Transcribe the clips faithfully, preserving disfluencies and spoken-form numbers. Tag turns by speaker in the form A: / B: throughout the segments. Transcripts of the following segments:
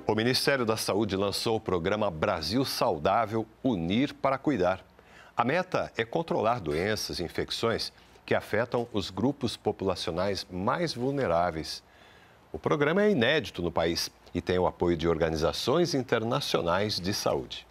A: O Ministério da Saúde lançou o programa Brasil Saudável Unir para Cuidar. A meta é controlar doenças e infecções que afetam os grupos populacionais mais vulneráveis. O programa é inédito no país e tem o apoio de organizações internacionais de saúde.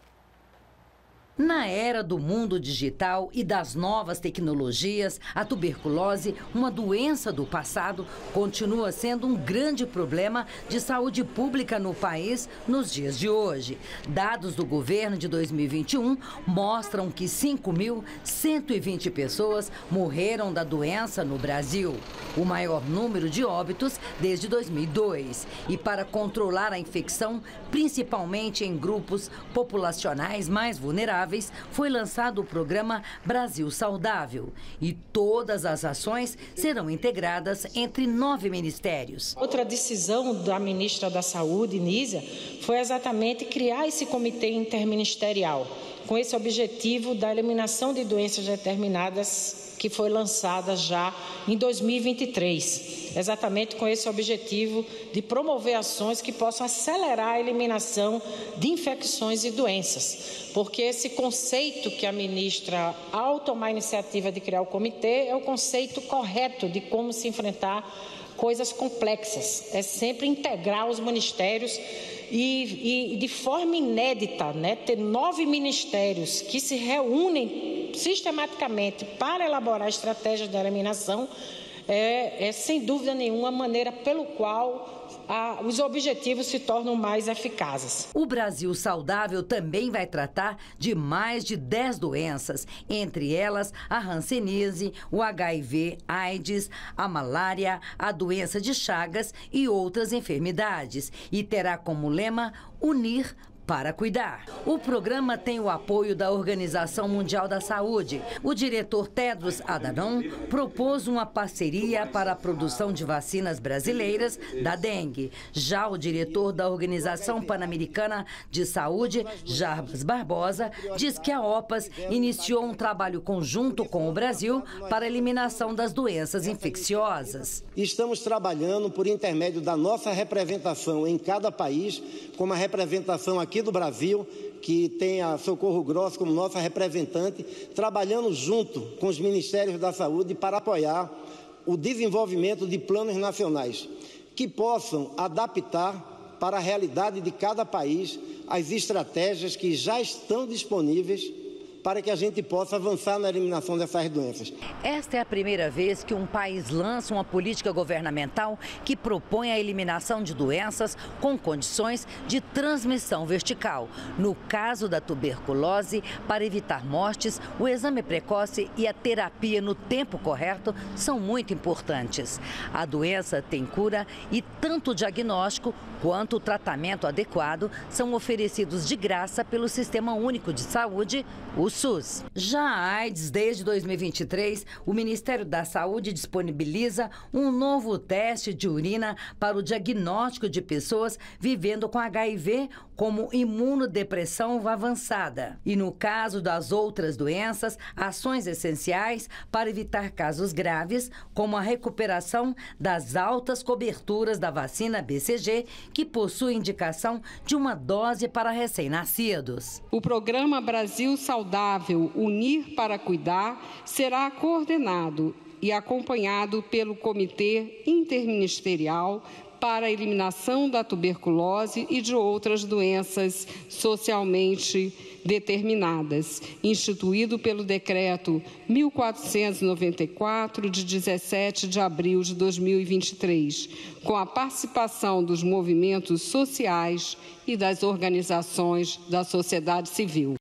B: Na era do mundo digital e das novas tecnologias, a tuberculose, uma doença do passado, continua sendo um grande problema de saúde pública no país nos dias de hoje. Dados do governo de dois mil e vinte e um mostram que cinco mil cento e vinte pessoas morreram da doença no Brasil, o maior número de óbitos desde dois mil e dois. E para controlar a infecção, principalmente em grupos populacionais mais vulneráveis, foi lançado o programa Brasil Saudável e todas as ações serão integradas entre nove ministérios.
C: Outra decisão da ministra da Saúde, Nízia, foi exatamente criar esse comitê interministerial com esse objetivo da eliminação de doenças determinadas que foi lançada já em dois mil e vinte e três, exatamente com esse objetivo de promover ações que possam acelerar a eliminação de infecções e doenças, porque esse conceito que a ministra, ao tomar a iniciativa de criar o comitê, é o conceito correto de como se enfrentar coisas complexas, é sempre integrar os ministérios e, e de forma inédita, né, ter nove ministérios que se reúnem sistematicamente para elaborar estratégias de eliminação, é, é sem dúvida nenhuma a maneira pelo qual a, os objetivos se tornam mais eficazes.
B: O Brasil Saudável também vai tratar de mais de dez doenças, entre elas a hanseníase, o H I V, AIDS, a malária, a doença de Chagas e outras enfermidades, e terá como lema Unir para Cuidar. O programa tem o apoio da Organização Mundial da Saúde. O diretor Tedros Adhanom propôs uma parceria para a produção de vacinas brasileiras da dengue. Já o diretor da Organização Pan-Americana de Saúde, Jarbas Barbosa, diz que a OPAS iniciou um trabalho conjunto com o Brasil para a eliminação das doenças infecciosas.
D: Estamos trabalhando por intermédio da nossa representação em cada país, como a representação aqui do Brasil, que tem a Socorro Grosso como nossa representante, trabalhando junto com os Ministérios da Saúde para apoiar o desenvolvimento de planos nacionais que possam adaptar para a realidade de cada país as estratégias que já estão disponíveis para que a gente possa avançar na eliminação dessas doenças.
B: Esta é a primeira vez que um país lança uma política governamental que propõe a eliminação de doenças com condições de transmissão vertical. No caso da tuberculose, para evitar mortes, o exame precoce e a terapia no tempo correto são muito importantes. A doença tem cura e tanto o diagnóstico quanto o tratamento adequado são oferecidos de graça pelo Sistema Único de Saúde, o SUS. Já a AIDS, desde dois mil e vinte e três, o Ministério da Saúde disponibiliza um novo teste de urina para o diagnóstico de pessoas vivendo com H I V como imunodepressão avançada. E no caso das outras doenças, ações essenciais para evitar casos graves, como a recuperação das altas coberturas da vacina B C G, que possui indicação de uma dose para recém-nascidos.
E: O programa Brasil Saudável Unir para Cuidar será coordenado e acompanhado pelo Comitê Interministerial para a Eliminação da Tuberculose e de outras doenças socialmente determinadas, instituído pelo Decreto mil quatrocentos e noventa e quatro, de dezessete de abril de dois mil e vinte e três, com a participação dos movimentos sociais e das organizações da sociedade civil.